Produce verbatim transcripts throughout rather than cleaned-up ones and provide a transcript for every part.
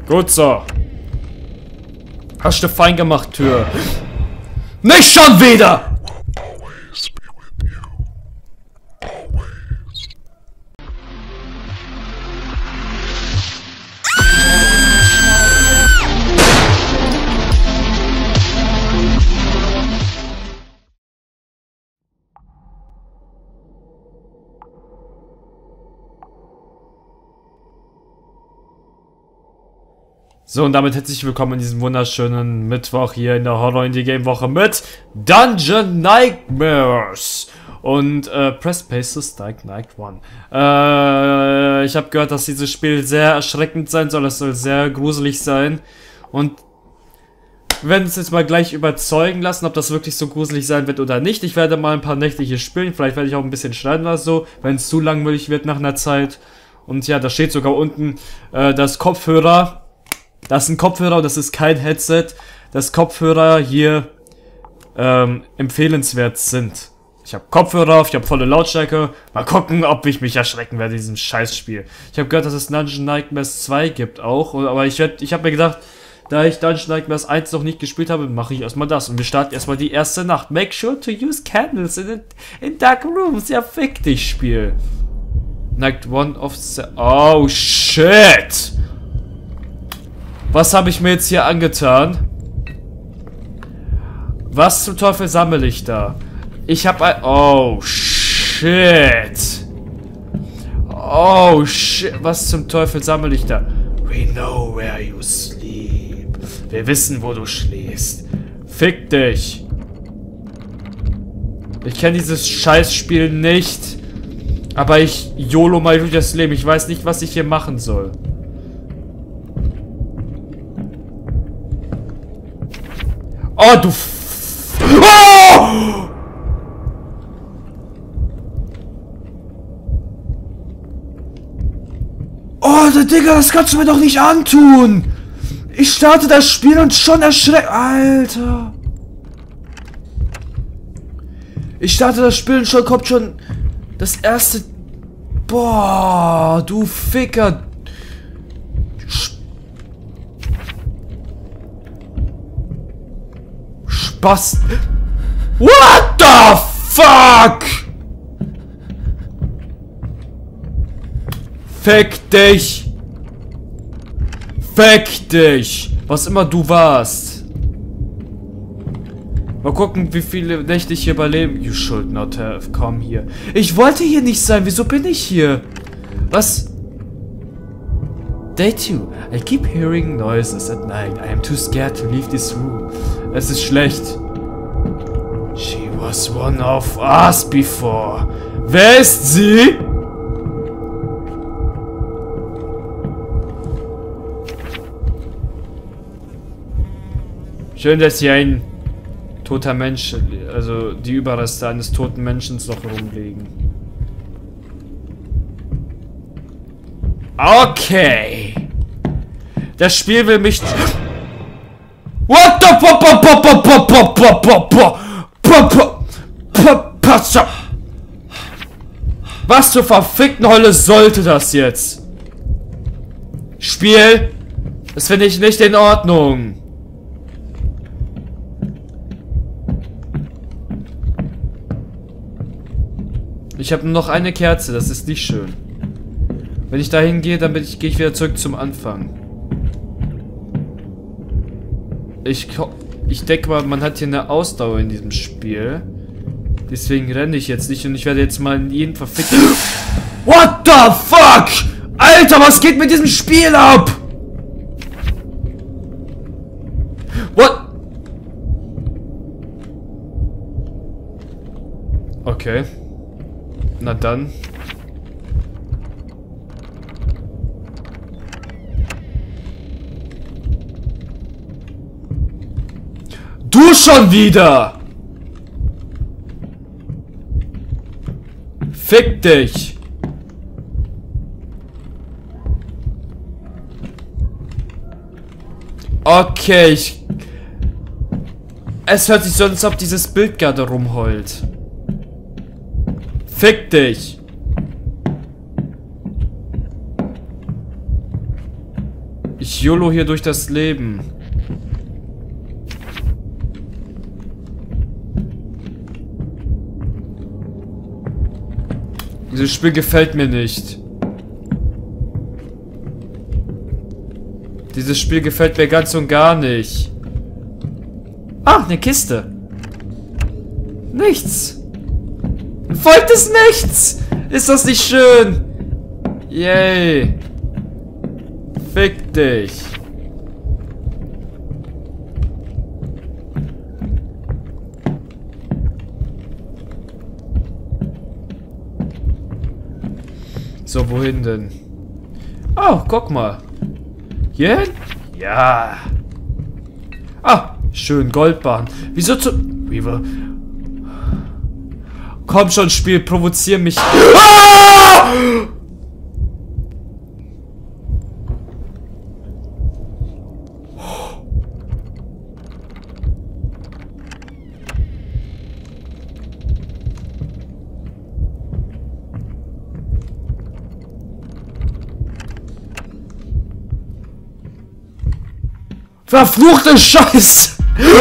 Gut so. Hast du fein gemacht, Tür. Nicht schon wieder! So, und damit herzlich willkommen in diesem wunderschönen Mittwoch hier in der Horror-Indie-Game-Woche mit Dungeon Nightmares. Und, äh, Press Space to Strike Night One. Äh, ich habe gehört, dass dieses Spiel sehr erschreckend sein soll. Es soll sehr gruselig sein. Und wir werden uns jetzt mal gleich überzeugen lassen, ob das wirklich so gruselig sein wird oder nicht. Ich werde mal ein paar Nächte hier spielen. Vielleicht werde ich auch ein bisschen schneiden oder so, wenn es zu langweilig wird nach einer Zeit. Und ja, da steht sogar unten, äh, das Kopfhörer... Das ist ein Kopfhörer und das ist kein Headset. Das Kopfhörer hier ähm, empfehlenswert sind. Ich habe Kopfhörer auf, ich habe volle Lautstärke. Mal gucken, ob ich mich erschrecken werde in diesem Scheißspiel. Ich habe gehört, dass es Dungeon Nightmares zwei gibt auch. Aber ich, ich habe mir gedacht, da ich Dungeon Nightmares eins noch nicht gespielt habe, mache ich erstmal das. Und wir starten erstmal die erste Nacht. Make sure to use candles in, in dark rooms. Ja, fick dich, Spiel. Night one of the... Oh, shit! Was habe ich mir jetzt hier angetan? Was zum Teufel sammle ich da? Ich habe ein... Oh, shit. Oh, shit. Was zum Teufel sammle ich da? We know where you sleep. Wir wissen, wo du schläfst. Fick dich. Ich kenne dieses Scheißspiel nicht. Aber ich YOLO mal durch das Leben. Ich weiß nicht, was ich hier machen soll. Oh, du F oh! Oh, der Digga, das kannst du mir doch nicht antun! Ich starte das Spiel und schon erschreckt... Alter! Ich starte das Spiel und schon kommt schon das erste... Boah, du Ficker! Was? What the fuck? Fick dich. Fick dich. Was immer du warst. Mal gucken, wie viele Nächte ich hier überleben. You should not have come here. Ich wollte hier nicht sein. Wieso bin ich hier? Was? Day two. I keep hearing noises at night. I am too scared to leave this room. Es ist schlecht. She was one of us before. Wer ist sie? Schön, dass hier ein toter Mensch, also die Überreste eines toten Menschen noch rumliegen. Okay. Das Spiel will mich... What the pop pop pop pop pop pop pop pop pop pop pop. Was zur verfickten Hölle sollte das jetzt? Spiel? Das finde ich nicht in Ordnung. Ich habe nur noch eine Kerze, das ist nicht schön. Wenn ich dahin gehe, dann bin ich, gehe ich wieder zurück zum Anfang. Ich, ich denke mal, man hat hier eine Ausdauer in diesem Spiel. Deswegen renne ich jetzt nicht und ich werde jetzt mal in jeden verfickten... What the fuck? Alter, was geht mit diesem Spiel ab? What? Okay. Na dann. Du schon wieder! Fick dich! Okay, ich... Es hört sich so an, als ob dieses Bild gerade rumheult. Fick dich! Ich YOLO hier durch das Leben. Dieses Spiel gefällt mir nicht. Dieses Spiel gefällt mir ganz und gar nicht. Ah, eine Kiste. Nichts. Folgt es nichts. Ist das nicht schön? Yay. Fick dich. So, wohin denn? Oh, guck mal. Hier hin? Ja. Ah, schön, Goldbahn. Wieso zu... Wie war... Komm schon, Spiel, provozier mich. Ah! Verfluchte Scheiße!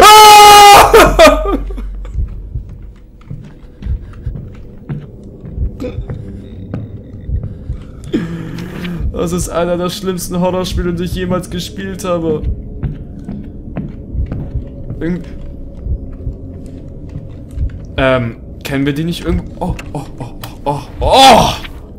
Ah! Das ist einer der schlimmsten Horrorspiele, die ich jemals gespielt habe. Irgend ähm, kennen wir die nicht irgendwo? Oh, oh, oh, oh, oh, oh!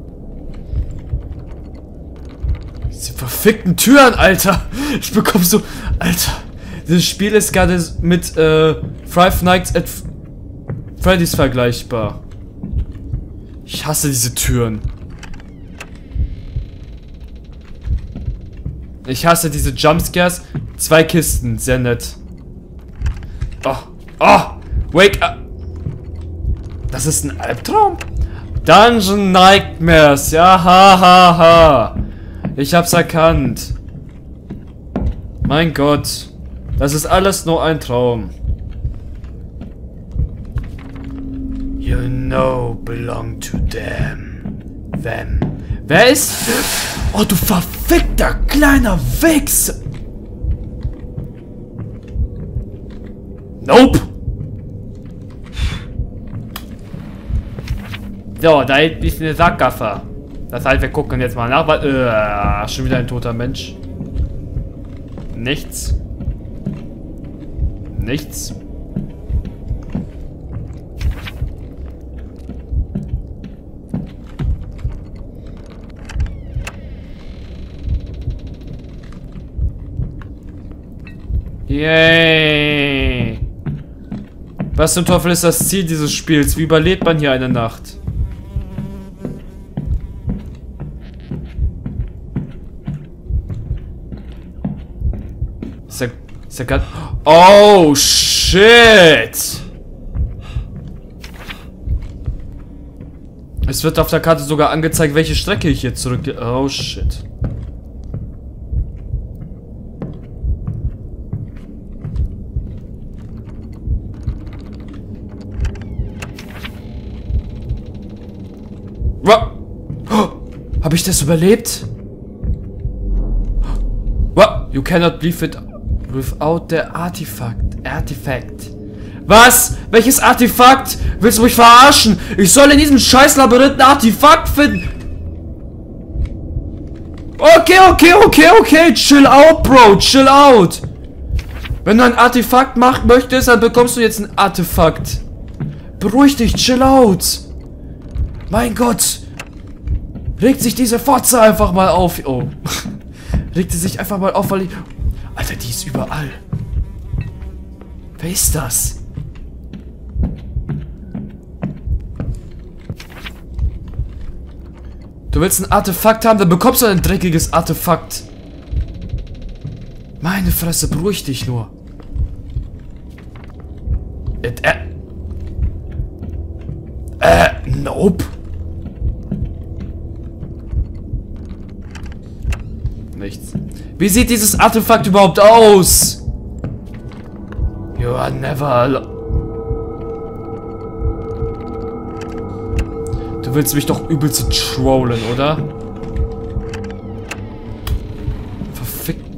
Diese verfickten Türen, Alter! Ich bekomme so... Alter! Dieses Spiel ist gerade mit äh, Five Nights at Freddy's vergleichbar. Ich hasse diese Türen. Ich hasse diese Jumpscares. Zwei Kisten, sehr nett. Oh, oh, wake up. Das ist ein Albtraum? Dungeon Nightmares, ja, ha, ha, ha. Ich hab's erkannt. Mein Gott. Das ist alles nur ein Traum. You know belong to them. Them. Wer ist... Oh, du verfickter kleiner Wichser! Nope! So, da hinten ist eine Sackgasse. Das heißt, wir gucken jetzt mal nach, weil... Äh, schon wieder ein toter Mensch. Nichts. Nichts. Yay! Was zum Teufel ist das Ziel dieses Spiels? Wie überlebt man hier eine Nacht? Ist der... Ist der gerade... Oh, shit! Es wird auf der Karte sogar angezeigt, welche Strecke ich hier zurück... Oh, shit. Oh, habe ich das überlebt? What? You cannot leave it without the artifact. Artifact. Was? Welches Artefakt? Willst du mich verarschen? Ich soll in diesem scheiß Labyrinth ein Artefakt finden. Okay, okay, okay, okay. Chill out, Bro. Chill out. Wenn du ein Artefakt machen möchtest, dann bekommst du jetzt ein Artefakt. Beruhig dich, chill out. Mein Gott! Regt sich diese Fotze einfach mal auf. Oh. Regt sie sich einfach mal auf, weil ich... Alter, die ist überall. Wer ist das? Du willst ein Artefakt haben, dann bekommst du ein dreckiges Artefakt. Meine Fresse, beruhig dich nur. It, äh... Äh, nope. Nichts. Wie sieht dieses Artefakt überhaupt aus? You are never alone. Du willst mich doch übel zu trollen, oder? Verfickt.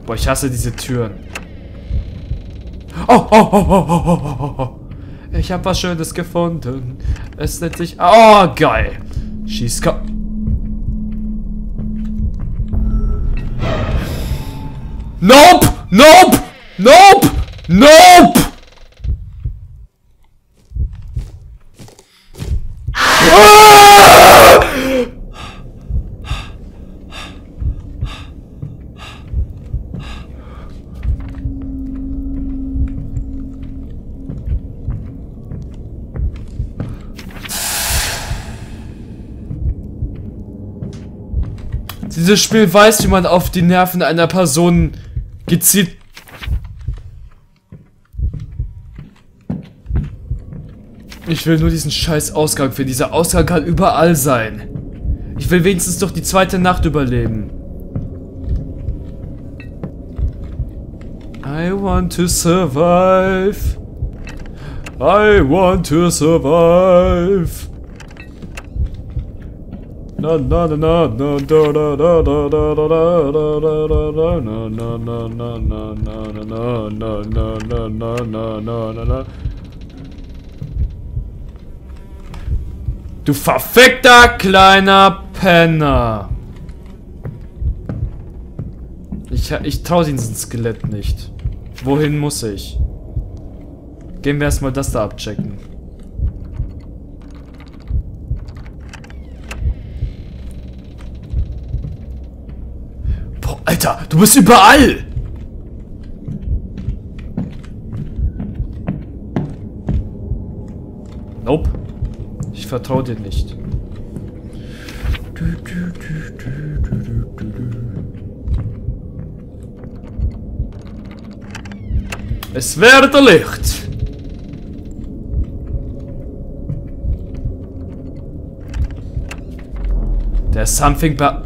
Boah, ich hasse diese Türen. Oh, oh, oh, oh, oh, oh, oh, oh. Ich hab was Schönes gefunden. Es nennt sich... Oh, geil. She's co... Nope! Nope! Nope! Nope! Ah! Dieses Spiel weiß, wie man auf die Nerven einer Person gezielt... Ich will nur diesen scheiß Ausgang finden. Dieser Ausgang kann überall sein. Ich will wenigstens doch die zweite Nacht überleben. I want to survive. I want to survive. Na na na na na da da da da da da da na na na na na na na na na na na na na na. Du verfickter kleiner Penner! Ich, ich trau diesem Skelett nicht. Wohin muss ich? Gehen wir erstmal das da abchecken. Boah, Alter, du bist überall! Nope. Ich vertraue dir nicht. Es werde Licht. There's something ba...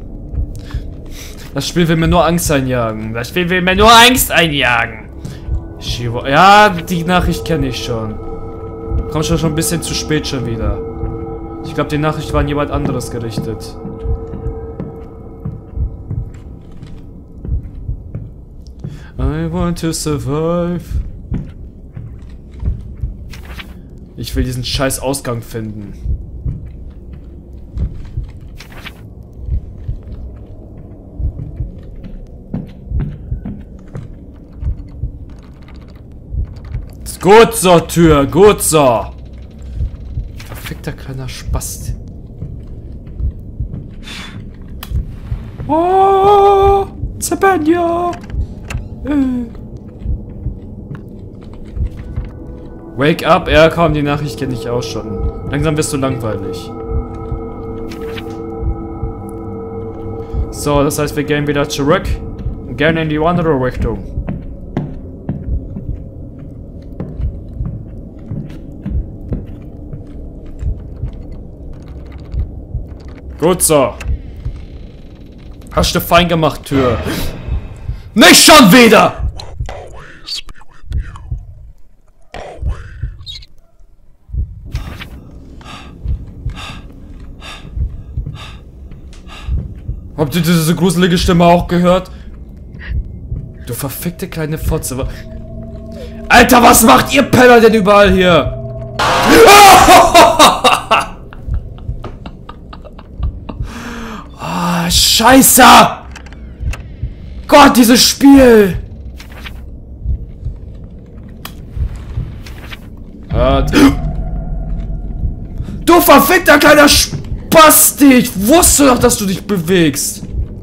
Das Spiel will mir nur Angst einjagen. Das Spiel will mir nur Angst einjagen. Shivo. Ja, die Nachricht kenne ich schon. Kommt schon schon ein bisschen zu spät schon wieder. Ich glaube, die Nachricht war an jemand anderes gerichtet. I want to survive. Ich will diesen scheiß Ausgang finden. Gut so, Tür, gut so. Verfickter kleiner Spast. Oh, Zabania. Äh. Wake up, ja komm, die Nachricht kenne ich auch schon. Langsam wirst du langweilig. So, das heißt, wir gehen wieder zurück. Und gerne in die andere Richtung. Gut so. Hast du fein gemacht, Tür. Nicht schon wieder! Habt ihr diese gruselige Stimme auch gehört? Du verfickte kleine Fotze. Alter, was macht ihr Penner denn überall hier? Oh, Scheiße! Gott, dieses Spiel! Du verfickter kleiner Spasti! Ich wusste doch, dass du dich bewegst!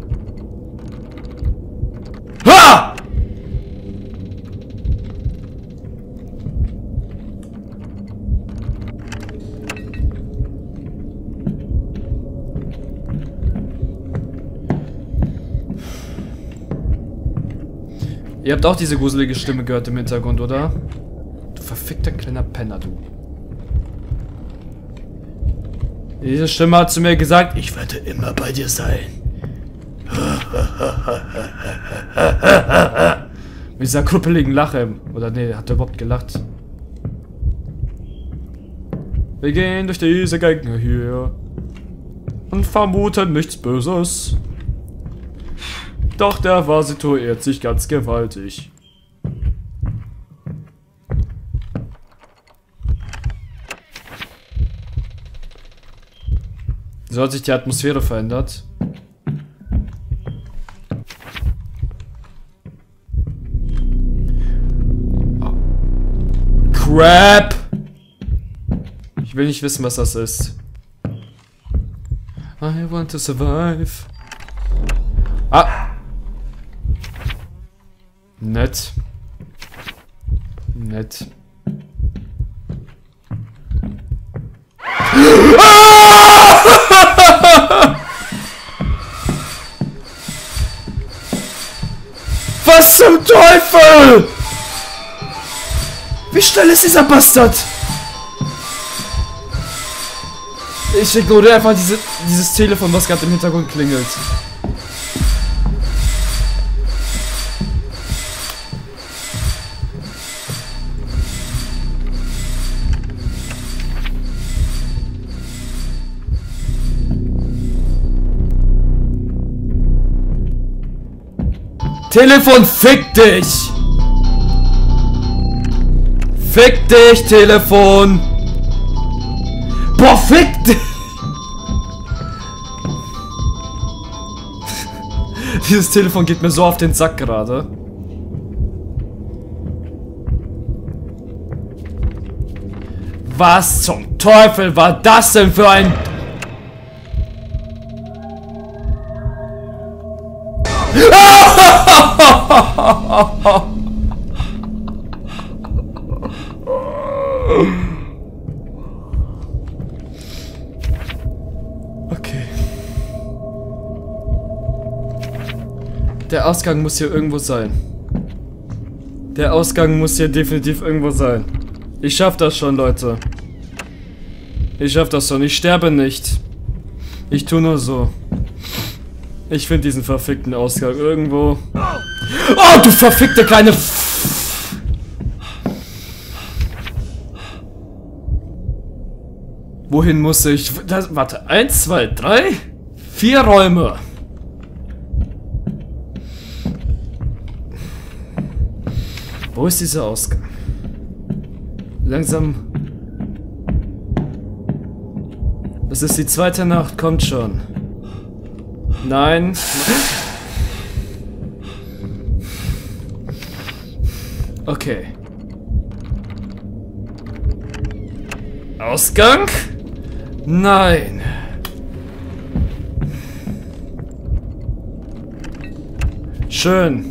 Ha! Ihr habt auch diese gruselige Stimme gehört im Hintergrund, oder? Du verfickter kleiner Penner, du. Diese Stimme hat zu mir gesagt, ich werde immer bei dir sein. Mit dieser krüppeligen Lache. Oder nee, hat er überhaupt gelacht? Wir gehen durch diese Gänge hier und vermuten nichts Böses. Doch der war situiert sich ganz gewaltig. So hat sich die Atmosphäre verändert. Oh. Crap! Ich will nicht wissen, was das ist. I want to survive. Ah! Nett. Nett. Was zum Teufel? Wie schnell ist dieser Bastard? Ich ignoriere einfach diese, dieses Telefon, was gerade im Hintergrund klingelt. Telefon, fick dich! Fick dich, Telefon! Boah, fick dich! Dieses Telefon geht mir so auf den Sack gerade. Was zum Teufel war das denn für ein... Okay. Der Ausgang muss hier irgendwo sein. Der Ausgang muss hier definitiv irgendwo sein. Ich schaff das schon, Leute. Ich schaff das schon. Ich sterbe nicht. Ich tu nur so. Ich finde diesen verfickten Ausgang irgendwo. Oh, du verfickte kleine... F Wohin muss ich? Das, warte, eins, zwei, drei, vier Räume. Wo ist dieser Ausgang? Langsam. Es ist die zweite Nacht, kommt schon. Nein. Okay. Ausgang? Nein. Schön.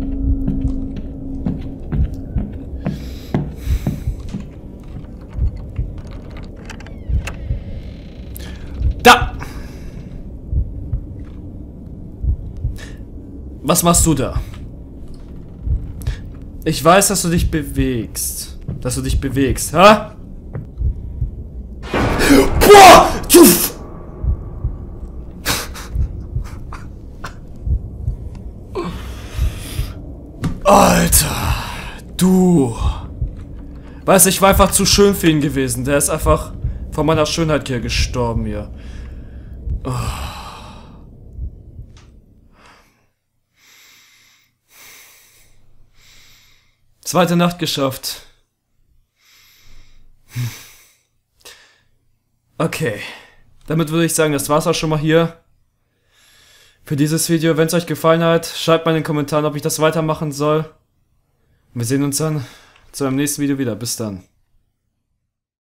Da! Was machst du da? Ich weiß, dass du dich bewegst. Dass du dich bewegst, ha? Boah! Tuff! Alter! Du! Weißt du, ich war einfach zu schön für ihn gewesen. Der ist einfach von meiner Schönheit hier gestorben hier. Oh. Zweite Nacht geschafft. Okay. Damit würde ich sagen, das war's auch schon mal hier. Für dieses Video. Wenn es euch gefallen hat, schreibt mal in den Kommentaren, ob ich das weitermachen soll. Wir sehen uns dann zu einem nächsten Video wieder. Bis dann.